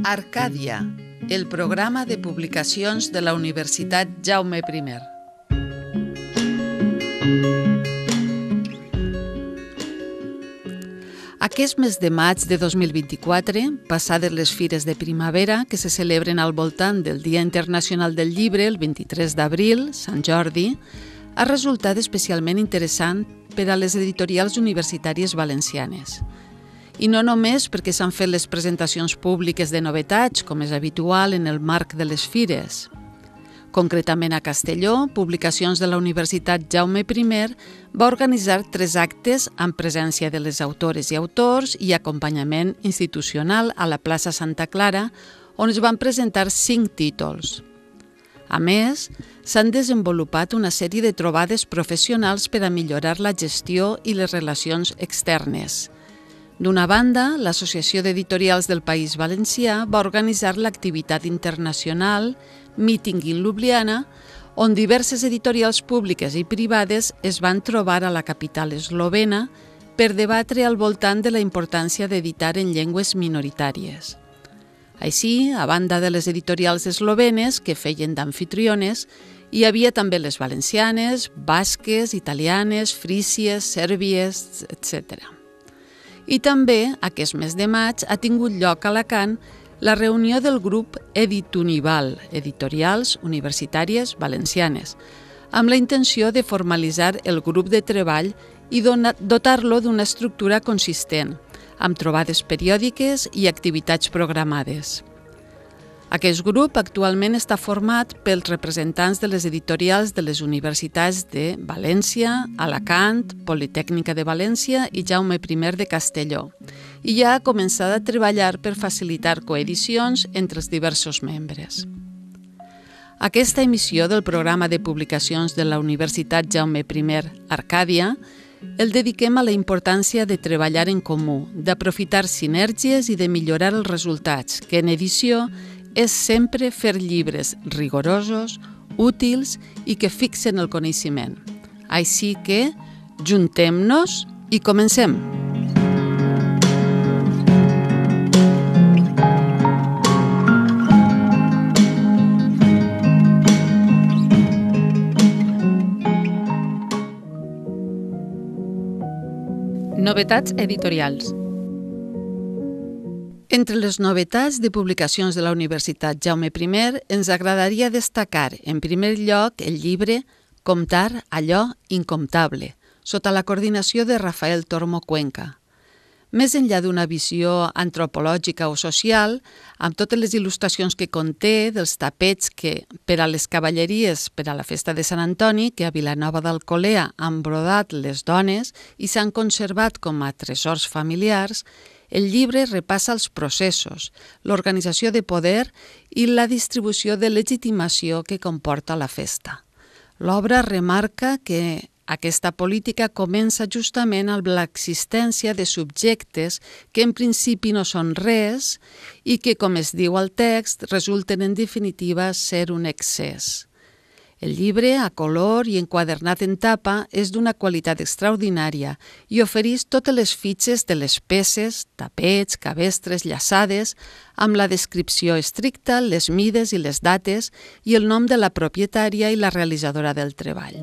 Arcàdia, el programa de publicacions de la Universitat Jaume I. Aquest mes de maig de 2024, passades les fires de primavera que se celebren al voltant del Dia Internacional del Llibre, el 23 d'abril, Sant Jordi, ha resultat especialment interessant per a les editorials universitàries valencianes. I no només perquè s'han fet les presentacions públiques de novetats, com és habitual en el marc de les fires. Concretament a Castelló, Publicacions de la Universitat Jaume I va organitzar 3 actes amb presència de les autores i autors i acompanyament institucional a la plaça Santa Clara, on es van presentar 5 títols. A més, s'han desenvolupat una sèrie de trobades professionals per a millorar la gestió i les relacions externes. D'una banda, l'Associació d'Editorials del País Valencià va organitzar l'activitat internacional Meeting in Ljubljana, on diverses editorials públiques i privades es van trobar a la capital eslovena per debatre al voltant de la importància d'editar en llengües minoritàries. Així, a banda de les editorials eslovenes, que feien d'amfitriones, hi havia també les valencianes, basques, italianes, frísies, sèrbies, etc. I també, aquest mes de maig, ha tingut lloc a Alacant la reunió del grup Editunival, Editorials Universitàries Valencianes, amb la intenció de formalitzar el grup de treball i dotar-lo d'una estructura consistent, amb trobades periòdiques i activitats programades. Aquest grup actualment està format pels representants de les editorials de les universitats de València, Alacant, Politècnica de València i Jaume I de Castelló, i ja ha començat a treballar per facilitar coedicions entre els diversos membres. Aquesta emissió del programa de publicacions de la Universitat Jaume I Arcàdia el dediquem a la importància de treballar en comú, d'aprofitar sinergies i de millorar els resultats, que en edició és sempre fer llibres rigorosos, útils i que fixen el coneixement. Així que, juntem-nos i comencem! Novetats editorials. Entre les novetats de publicacions de la Universitat Jaume I ens agradaria destacar, en primer lloc, el llibre Comptar allò incomptable, sota la coordinació de Rafael Tormo Cuenca. Més enllà d'una visió antropològica o social, amb totes les il·lustracions que conté dels tapets que, per a les cavalleries per a la festa de Sant Antoni, que a Vilanova d'Alcolea han brodat les dones i s'han conservat com a tresors familiars, el llibre repassa els processos, l'organització de poder i la distribució de legitimació que comporta la festa. L'obra remarca que aquesta política comença justament amb l'existència de subjectes que en principi no són res i que, com es diu al text, resulten en definitiva ser un excés. El llibre, a color i enquadernat en tapa, és d'una qualitat extraordinària i ofereix totes les fitxes de les peces, tapets, cabestres, llaçades, amb la descripció estricta, les mides i les dates i el nom de la propietària i la realitzadora del treball.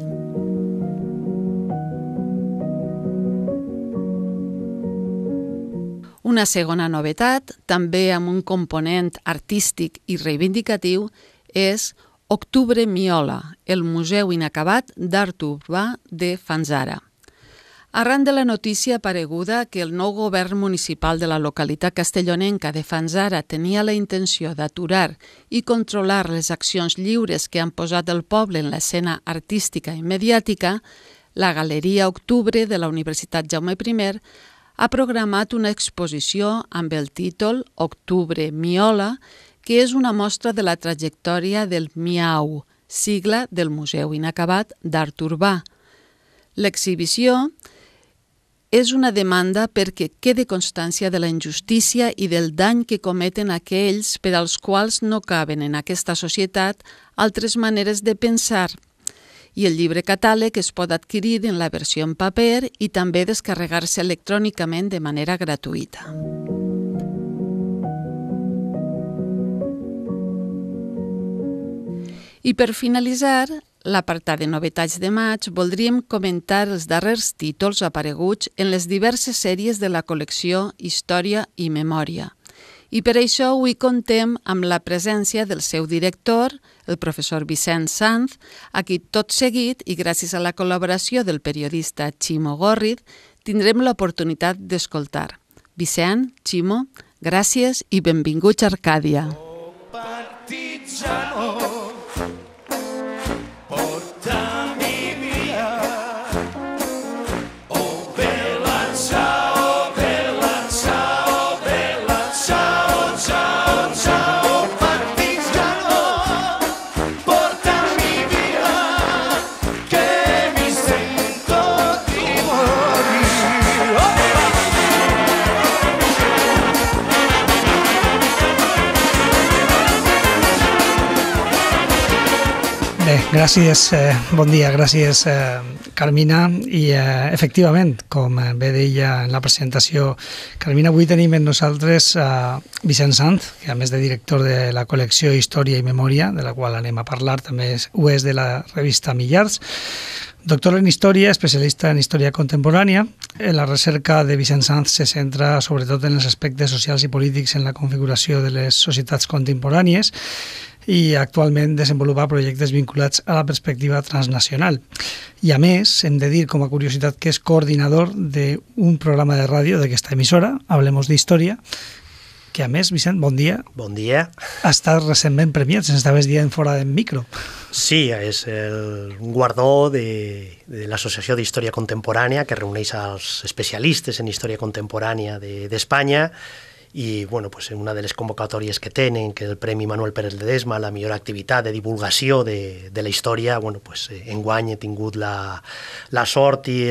Una segona novetat, també amb un component artístic i reivindicatiu, és Octubre Miola, el Museu Inacabat d'Art Urbà de Fanzara. Arran de la notícia apareguda que el nou govern municipal de la localitat castellonenca de Fanzara tenia la intenció d'aturar i controlar les accions lliures que han posat el poble en l'escena artística i mediàtica, la Galeria Octubre de la Universitat Jaume I ha programat una exposició amb el títol Octubre Miola, que és una mostra de la trajectòria del MIAU, sigla del Museu Inacabat d'Art Urbà. L'exhibició és una demanda perquè quede constància de la injustícia i del dany que cometen aquells per als quals no caben en aquesta societat altres maneres de pensar. I el llibre catàleg es pot adquirir en la versió en paper i també descarregar-se electrònicament de manera gratuïta. I per finalitzar, l'apartat de novetats de maig, voldríem comentar els darrers títols apareguts en les diverses sèries de la col·lecció Història i Memòria. I per això avui contem amb la presència del seu director, el professor Vicent Sanz, a qui tot seguit, i gràcies a la col·laboració del periodista Ximo Górrid, tindrem l'oportunitat d'escoltar. Vicent, Ximo, gràcies i benvinguts a Arcàdia. Gràcies, bon dia, gràcies Carmina, i efectivament, com bé deia en la presentació Carmina, avui tenim amb nosaltres Vicent Sanz, que a més de director de la col·lecció Història i Memòria, de la qual anem a parlar, també ho és de la revista Millars, doctor en Història, especialista en Història Contemporània. La recerca de Vicent Sanz se centra sobretot en els aspectes socials i polítics en la configuració de les societats contemporànies, i actualment desenvolupa projectes vinculats a la perspectiva transnacional. I a més, hem de dir com a curiositat que és coordinador d'un programa de ràdio d'aquesta emissora, Hablemos de Història, que a més, Vicent, bon dia. Bon dia. Ha estat recentment premiat, ens estaves dient fora del micro. Sí, és un guardó de l'Associació d'Història Contemporània que reuneix els especialistes en història contemporània d'Espanya, i bueno, pues una de les convocatòries que tenen, que és el Premi Manuel Pérez Ledesma, la millor activitat de divulgació de la història, bueno, pues enguany he tingut la sort i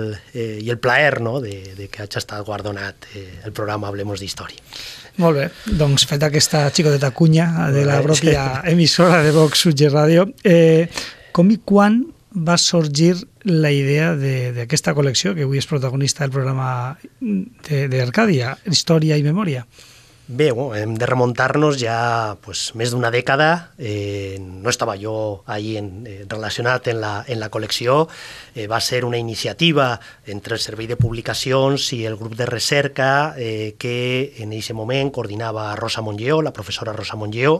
el plaer, no?, de que hagi estat guardonat el programa Hablemos d'Història. Molt bé, doncs feta aquesta xicoteta cunya de la pròpia emissora de Vox UG Ràdio, com i quan va sorgir la idea d'aquesta col·lecció, que avui és protagonista del programa d'Arcàdia, Història i Memòria? Bé, hem de remuntar-nos ja més d'una dècada. No estava jo allí relacionat en la col·lecció. Va ser una iniciativa entre el Servei de Publicacions i el grup de recerca que en aquest moment coordinava Rosa Montlleó, la professora Rosa Montlleó,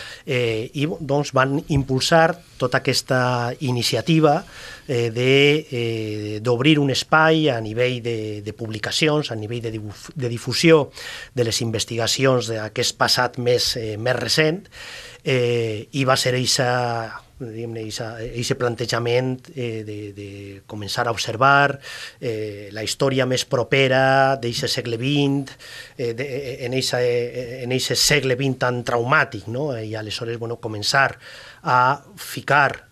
i doncs van impulsar tota aquesta iniciativa d'obrir un espai a nivell de publicacions, a nivell de difusió de les investigacions d'aquest passat més recent, i va ser aquest plantejament de començar a observar la història més propera d'aquest segle XX, en aquest segle XX tan traumàtic, no? I aleshores començar a ficar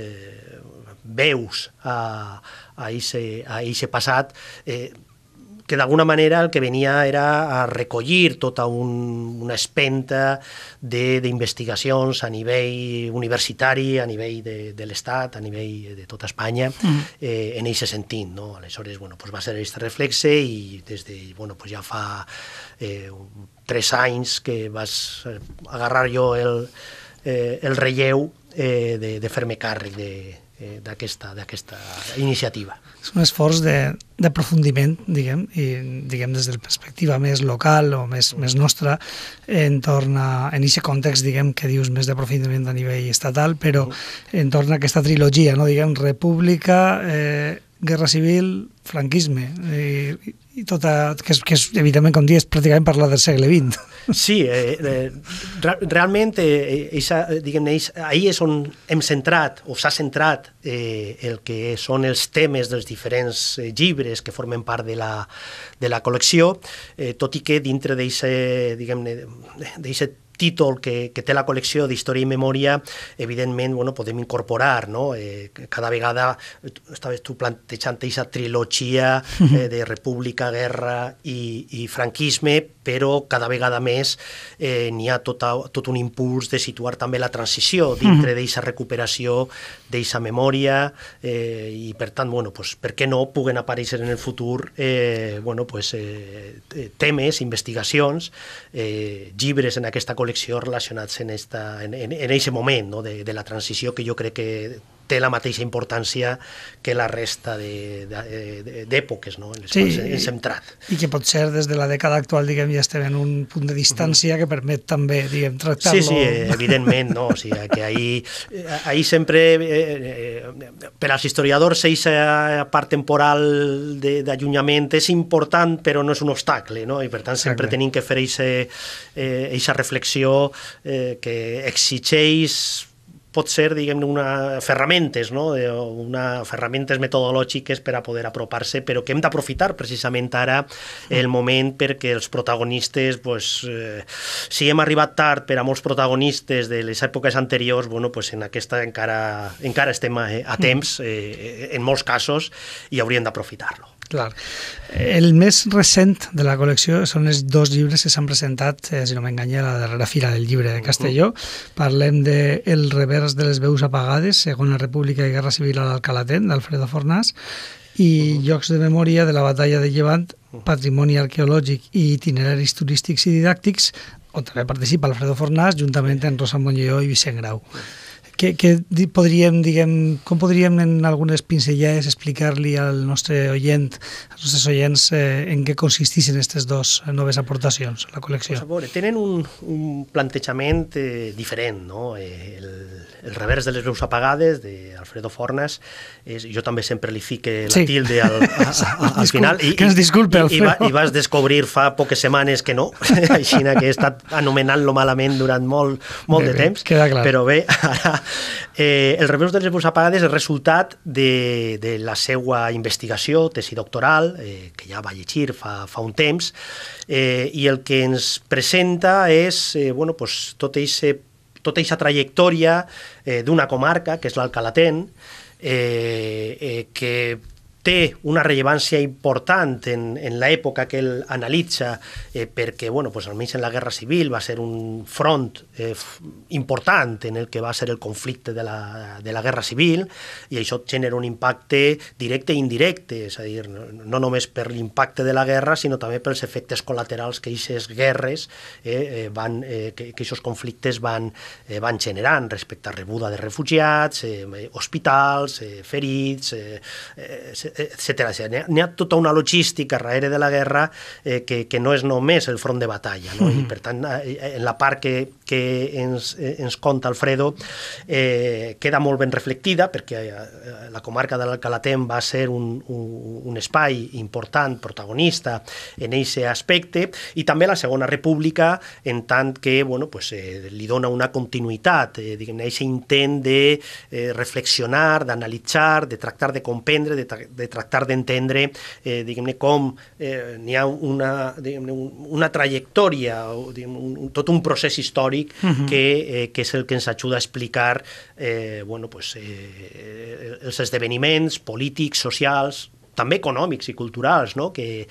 veus a aquest passat, que d'alguna manera el que venia era a recollir tota una espenta d'investigacions a nivell universitari, a nivell de l'Estat, a nivell de tota Espanya, en aquest sentit, no? Aleshores, va ser aquest reflexe, i des de, ja fa 3 anys que vas agarrar jo el relleu de fer-me càrrec d'aquesta iniciativa. És un esforç d'aprofundiment, diguem, i diguem des de la perspectiva més local o més nostra, entorn a aquest context, diguem, que dius més d'aprofundiment a nivell estatal, però entorn a aquesta trilogia, no? Diguem, república, guerra civil, franquisme, i tota, que és, evidentment, com dius, pràcticament parlar del segle XX. Sí, realment, ahir és on hem centrat, o s'ha centrat, el que són els temes dels diferents llibres que formen part de la col·lecció, tot i que dintre d'aquest títol que té la col·lecció d'Història i Memòria, evidentment, podem incorporar, no? Cada vegada estaves tu plantejant aquesta trilogia de república, guerra i franquisme, però cada vegada més n'hi ha tot un impuls de situar també la transició dintre d'aquesta recuperació d'aquesta memòria, i per tant, per què no puguen aparèixer en el futur temes, investigacions, llibres en aquesta col·lecció col·lecció relacionats en aquest moment, no? de la transició, que jo crec que té la mateixa importància que la resta d'èpoques, no? En les quals hem centrat. I que potser des de la dècada actual, diguem, ja estem en un punt de distància que permet també, diguem, tractar-lo... Sí, evidentment, no? O sigui, que ahí sempre, per als historiadors, aquesta part temporal d'allunyament és important, però no és un obstacle, no? I per tant sempre tenim que fer aquesta reflexió que exigeix, pot ser, diguem-ne, ferramentes, no? Ferramentes metodològiques per a poder apropar-se, però que hem d'aprofitar precisament ara el moment, perquè els protagonistes, si hem arribat tard per a molts protagonistes de les èpoques anteriors, en aquesta encara estem a temps, en molts casos, i hauríem d'aprofitar-lo. Clar. El més recent de la col·lecció són els 2 llibres que s'han presentat, si no m'enganya, a la darrera fira del llibre de Castelló. Parlem de El revers de les veus apagades, Segona República i Guerra Civil a l'Alcalatén, d'Alfredo Fornàs, i Jocs de memòria de la batalla de Llevant, Patrimoni arqueològic i itineraris turístics i didàctics, on també participa Alfredo Fornàs, juntament amb Rosa Monlló i Vicent Grau. Com podríem en algunes pinzellades explicar-li al nostre oient, als nostres oients, en què consisteixen aquestes 2 noves aportacions a la col·lecció? Tenen un plantejament diferent, no? El revers de les veus apagades, d'Alfredo Fornàs, jo també sempre li fique la tilde al final. Que ens disculpe, Alfredo. I vas descobrir fa poques setmanes que no, així que he estat anomenant-lo malament durant molt de temps. Queda clar. Però bé, ara... El revers de les veus apagades és resultat de la seva investigació, tesi doctoral, que ja va llegir fa un temps, i el que ens presenta és tota aquesta trajectòria d'una comarca, que és l'Alcalatén, que té una rellevància important en l'època que ell analitza, perquè, almenys en la Guerra Civil va ser un front important en el que va ser el conflicte de la Guerra Civil, i això genera un impacte directe i indirecte, és a dir, no només per l'impacte de la guerra, sinó també pels efectes col·laterals que aquestes guerres, que aquests conflictes van generant respecte a rebuda de refugiats, hospitals, ferits, etcètera. N'hi ha tota una logística darrere de la guerra que no és només el front de batalla, no? I per tant, en la part que ens conta Alfredo queda molt ben reflectida, perquè la comarca de l'Alcalatén va ser un espai important, protagonista en aquest aspecte, i també la Segona República, en tant que li dona una continuïtat, diguem-ne, aquest intent de reflexionar, d'analitzar, de tractar de comprendre, de tractar d'entendre, diguem-ne, com n'hi ha una trajectòria, tot un procés històric que és el que ens ajuda a explicar els esdeveniments polítics, socials, també econòmics i culturals, no? que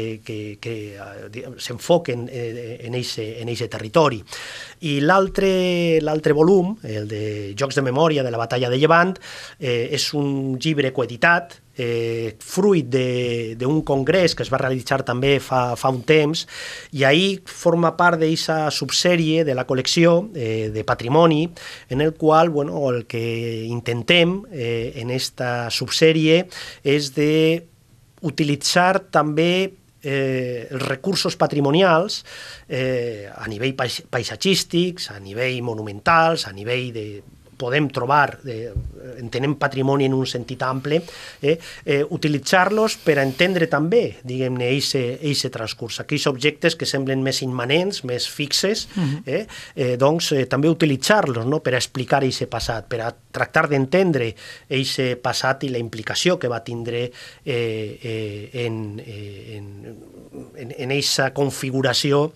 s'enfoquen en aquest territori. I l'altre volum, el de Jocs de memòria de la batalla de Llevant, és un llibre coeditat, fruit d'un congrés que es va realitzar també fa un temps, i ahir forma part d'aquesta subsèrie de la col·lecció de patrimoni, en el qual el que intentem en aquesta subsèrie és d'utilitzar també els recursos patrimonials a nivell paisatgístics, a nivell monumentals, a nivell de... podem trobar, entenem patrimoni en un sentit ample, utilitzar-los per a entendre també, diguem-ne, aquest transcurs. Aquells objectes que semblen més immanents, més fixes, doncs també utilitzar-los per a explicar aquest passat, per a tractar d'entendre aquest passat i la implicació que va tindre en aquesta configuració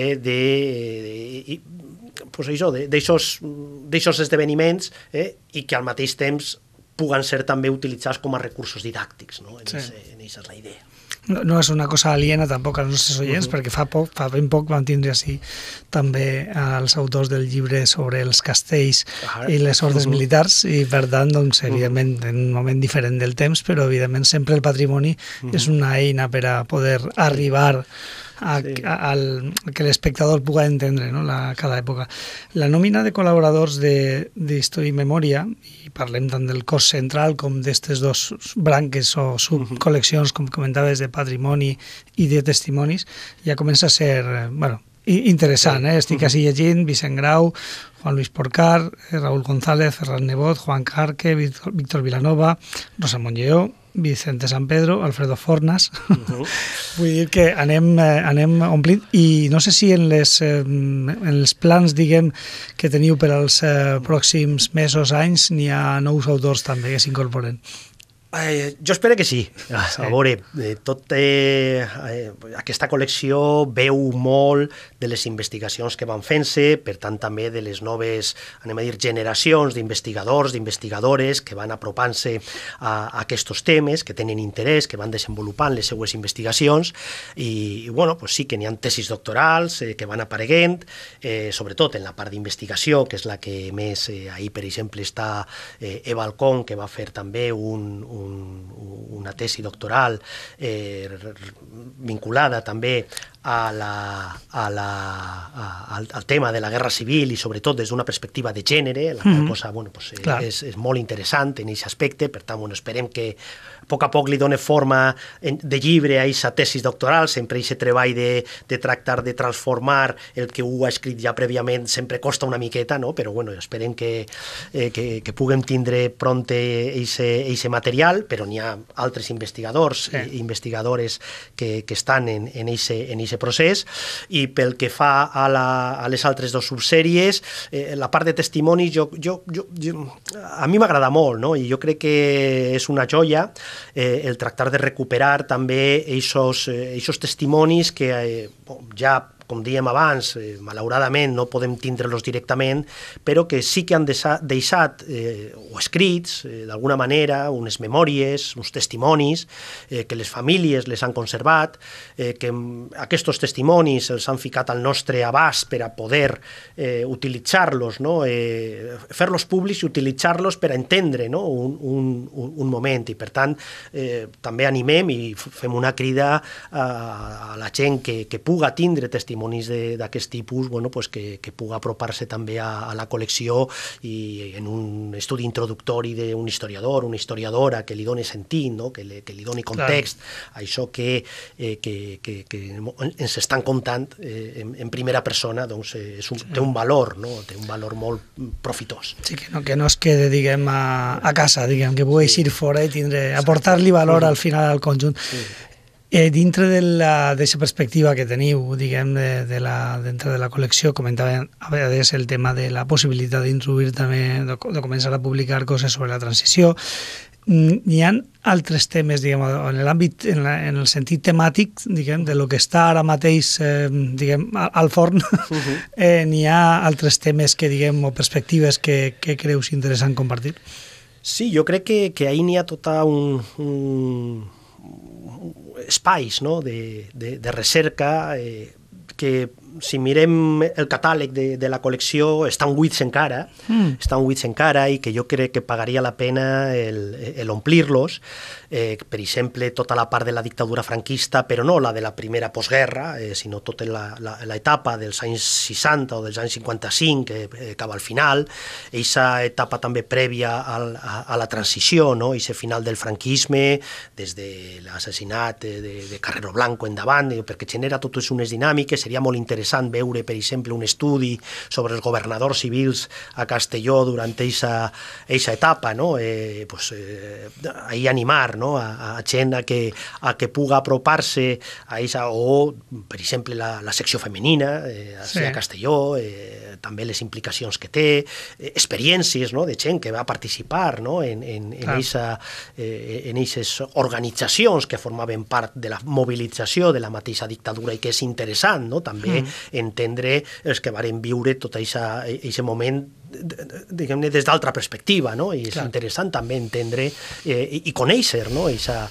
d'aixòs esdeveniments i que al mateix temps puguen ser també utilitzats com a recursos didàctics, no? En això és la idea. no és una cosa aliena tampoc als nostres oients, perquè fa ben poc vam tindre així també els autors del llibre sobre els castells i les ordes militars, i per tant, doncs, evidentment, en un moment diferent del temps, però evidentment sempre el patrimoni és una eina per a poder arribar a que l'espectador pugui entendre, no?, cada època. La nòmina de col·laboradors d'Història i Memòria, i parlem tant del cos central com d'aquestes dos branques o subcol·leccions, com comentaves, de patrimoni i de testimonis, ja comença a ser, interessant. Estic així llegint Vicent Grau, Juan Luis Porcar, Raúl González, Ferran Nebot, Juan Carque, Víctor Vilanova, Rosa Montlleó, Vicente San Pedro, Alfredo Fornas. Vull dir que anem omplint, i no sé si en els plans, diguem, que teniu per als pròxims mesos, anys, n'hi ha nous autors també que s'incorporen. Jo espero que sí. A veure, aquesta col·lecció veu molt de les investigacions que van fent-se, per tant també de les noves, anem a dir, generacions d'investigadors, d'investigadores que van apropant-se a aquests temes, que tenen interès, que van desenvolupant les seues investigacions, i bueno, pues sí que n'hi ha tesis doctorals que van apareguent, sobretot en la part d'investigació, que és la que més, ahir per exemple està Eva Alcón, que va fer també una tesi doctoral vinculada també al tema de la guerra civil, i sobretot des d'una perspectiva de gènere, la qual cosa és molt interessant en aquest aspecte. Per tant, esperem que a poc li doni forma de llibre a aquesta tesi doctoral, sempre aquest treball de tractar de transformar el que ho ha escrit ja prèviament sempre costa una miqueta, no? Però esperem que puguem tindre pront aquest material, però n'hi ha altres investigadors i investigadores que estan en aquest procés. I pel que fa a les altres dues subsèries, la part de testimonis a mi m'agrada molt, no? I jo crec que és una joia el tractar de recuperar també aquests testimonis que ja, com dèiem abans, malauradament no podem tindre-los directament, però que sí que han deixat o escrits, d'alguna manera, unes memòries, uns testimonis, que les famílies les han conservat, que aquests testimonis els han ficat al nostre abast per a poder utilitzar-los, no? Fer-los públics i utilitzar-los per a entendre, no?, un moment. I per tant, també animem i fem una crida a la gent que puga tindre testimonis d'aquest tipus, que puga apropar-se també a la col·lecció, i en un estudi introductori d'un historiador, una historiadora, que li doni sentit, que li doni context a això que ens estan contant en primera persona, doncs té un valor, té un valor molt profitós. Sí, que no es quede, diguem, a casa, diguem, que pugui eixir fora i aportar-li valor al final al conjunt. Dintre d'aquesta perspectiva que teniu, diguem, dintre de la col·lecció, comentàvem a vegades el tema de la possibilitat d'introduir també, de començar a publicar coses sobre la transició. N'hi ha altres temes, diguem, en l'àmbit, en el sentit temàtic, diguem, de lo que està ara mateix, diguem, al forn. N'hi ha altres temes que, diguem, o perspectives que creus interessant compartir? Sí, jo crec que ahir n'hi ha tota un espais, no?, de recerca que, si mirem el catàleg de la col·lecció, estan buits encara, i que jo crec que pagaria la pena omplir-los. Per exemple, tota la part de la dictadura franquista, però no la de la primera postguerra, sinó tota l'etapa dels anys 60 o dels anys 55, que acaba al final, aquesta etapa també prèvia a la transició, no?, aquest final del franquisme, des de l'assassinat de Carrero Blanco endavant, perquè genera totes unes dinàmiques. Seria molt interessant veure, per exemple, un estudi sobre els governadors civils a Castelló durant aquesta etapa, no? Ahir animar, no?, a gent a que puga apropar-se a aquesta, o, per exemple, la secció femenina a Castelló, també les implicacions que té, experiències, no?, de gent que va participar, no?, en aquestes organitzacions que formaven part de la mobilització de la mateixa dictadura, i que és interessant, no?, també entendre els que varen viure tot aquest moment diguem-ne, des d'altra perspectiva, no? I és interessant també entendre i conèixer, no?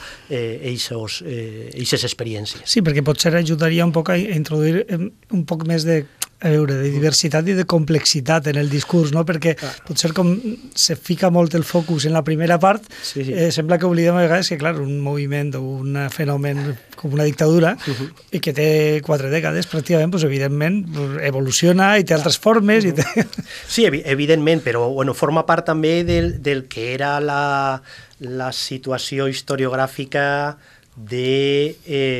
Eixes experiències. Sí, perquè potser ajudaria un poc a introduir un poc més de diversitat i de complexitat en el discurs, no? Perquè potser com se fica molt el focus en la primera part, sembla que oblidem a vegades que, clar, un moviment o un fenomen com una dictadura i que té 4 dècades, pràcticament, doncs, evidentment, evoluciona i té altres formes. Sí, evidentment, però bueno, forma part també del que era la situació historiogràfica de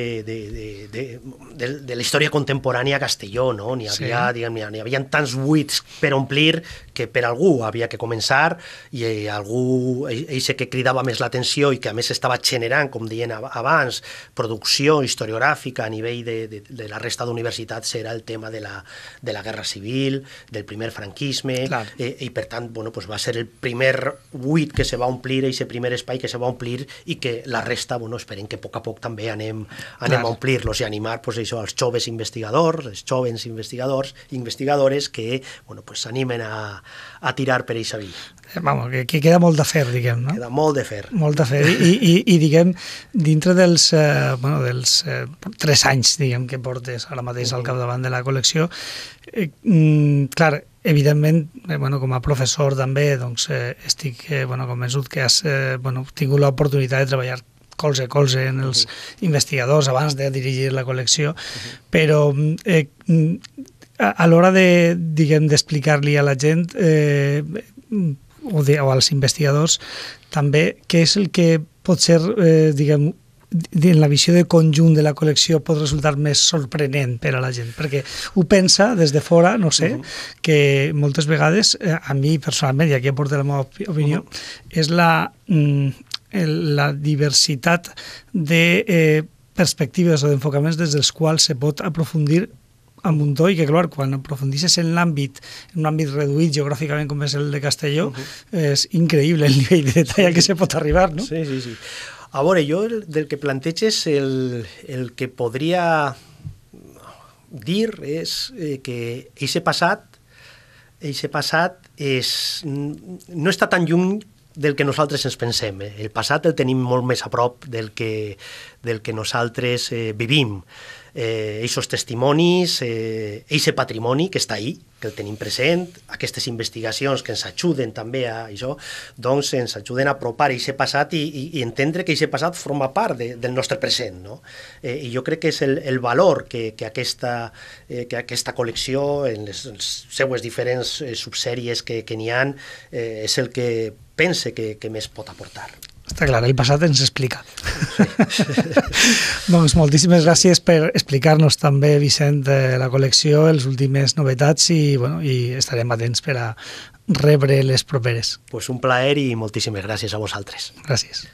la història contemporània a Castelló, no? N'hi havia tants buits per omplir que per algú havia que començar i algú, eixe que cridava més l'atenció i que a més estava generant, com deien abans, producció historiogràfica a nivell de la resta d'universitats era el tema de la Guerra Civil, del primer franquisme, i per tant va ser el primer buit que se va omplir, aquest primer espai que se va omplir i que la resta, esperem que a poc també anem a omplir-los i animar als joves investigadors, els jovens investigadores que s'animen a tirar per aquesta via. Vamos, que queda molt de fer, diguem, no? Queda molt de fer. Molt de fer. I diguem, dintre dels 3 anys, diguem, que portes ara mateix al capdavant de la col·lecció, clar, evidentment, com a professor també, doncs, estic convençut que has tingut l'oportunitat de treballar colze a colze en els investigadors abans de dirigir la col·lecció, però a l'hora d'explicar-li a la gent o als investigadors també què és el que pot ser, diguem, en la visió de conjunt de la col·lecció pot resultar més sorprenent per a la gent, perquè ho pensa des de fora, no sé, que moltes vegades, a mi personalment, i aquí aporto la meva opinió, és la diversitat de perspectives o d'enfocaments des dels quals se pot aprofundir a un muntó i que, clar, quan aprofundisses en un àmbit reduït geogràficament com és el de Castelló, és increïble el nivell de detall a què se pot arribar, no? Sí. A veure, jo del que planteges el que podria dir és que eixe passat no està tan lluny del que nosaltres ens pensem. El passat el tenim molt més a prop del que nosaltres vivim. Eixos testimonis, eixe patrimoni que està ahí, que el tenim present, aquestes investigacions que ens ajuden també a això, doncs ens ajuden a apropar eixe passat i entendre que eixe passat forma part del nostre present, no? I jo crec que és el valor que aquesta col·lecció, en les seues diferents subsèries que n'hi ha, és el que pense que més pot aportar. Està clar, el passat ens explica. Sí. Doncs moltíssimes gràcies per explicar-nos també, Vicent, la col·lecció, les últimes novetats i estarem atents per a rebre les properes. Pues un plaer i moltíssimes gràcies a vosaltres. Gràcies.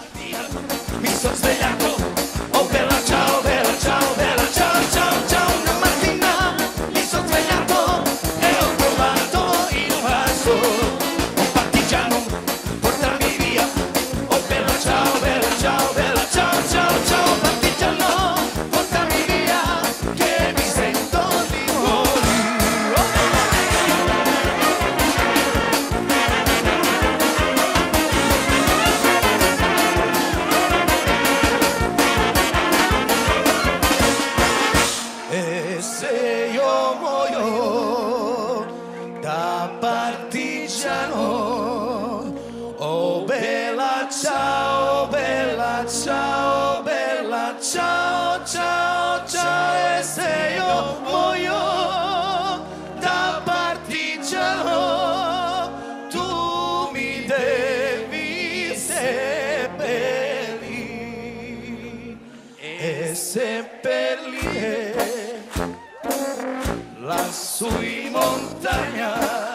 Sui montagna,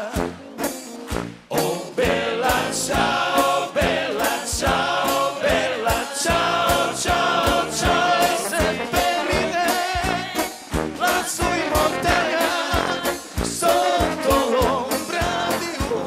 oh bella ciao, bella ciao, bella ciao, ciao, ciao, e seppellire lassù in montagna, sotto l'ombra di un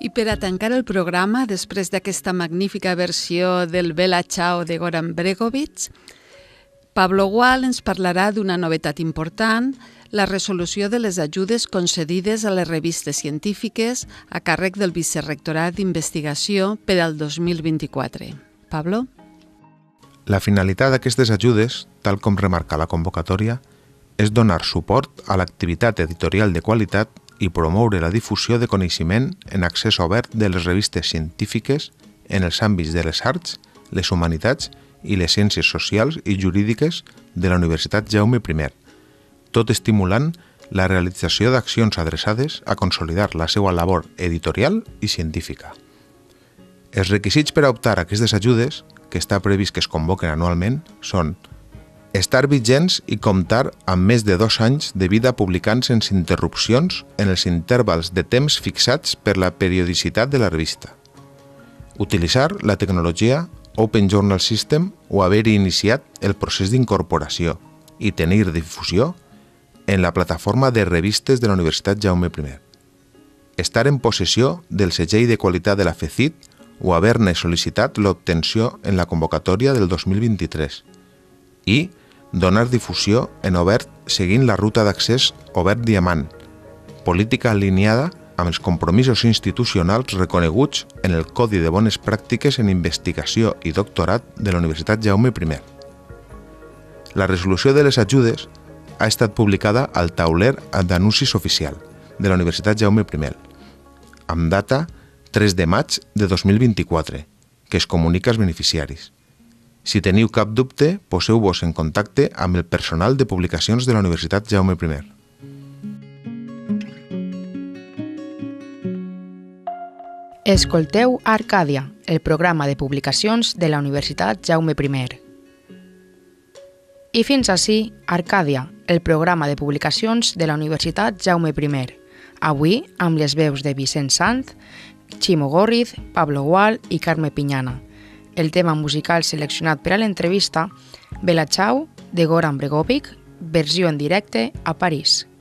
I per a tancar el programa, després d'aquesta magnífica versió del Bella Ciao de Goran Bregovic, Pablo Gual ens parlarà d'una novetat important, la resolució de les ajudes concedides a les revistes científiques a càrrec del Vicerrectorat d'Investigació per al 2024. Pablo? La finalitat d'aquestes ajudes, tal com remarca la convocatòria, és donar suport a l'activitat editorial de qualitat i promoure la difusió de coneixement en accés obert de les revistes científiques en els àmbits de les arts, les humanitats i les ciències socials i jurídiques de la Universitat Jaume I, tot estimulant la realització d'accions adreçades a consolidar la seva labor editorial i científica. Els requisits per a optar a aquestes ajudes, que està previst que es convoquen anualment, són estar vigents i comptar amb més de 2 anys de vida publicant sense interrupcions en els intervals de temps fixats per la periodicitat de la revista. Utilitzar la tecnologia Open Journal System o haver iniciat el procés d'incorporació i tenir difusió en la plataforma de revistes de la Universitat Jaume I. Estar en possessió del segell de qualitat de la FECIT o haver-ne sol·licitat l'obtenció en la convocatòria del 2023 i donar difusió en obert seguint la ruta d'accés Obert Diamant, política alineada amb els compromisos institucionals reconeguts en el Codi de Bones Pràctiques en Investigació i Doctorat de la Universitat Jaume I. La resolució de les ajudes ha estat publicada al tauler d'anuncis oficial de la Universitat Jaume I, amb data 3 de maig de 2024, que es comunica als beneficiaris. Si teniu cap dubte, poseu-vos en contacte amb el personal de publicacions de la Universitat Jaume I. Escolteu Arcàdia, el programa de publicacions de la Universitat Jaume I. I fins ací, Arcàdia, el programa de publicacions de la Universitat Jaume I. Avui amb les veus de Vicent Sant, Ximo Górriz, Pablo Gual i Carme Piñana. El tema musical seleccionat per a l'entrevista, Bella Ciao, de Goran Bregovic, versió en directe a París.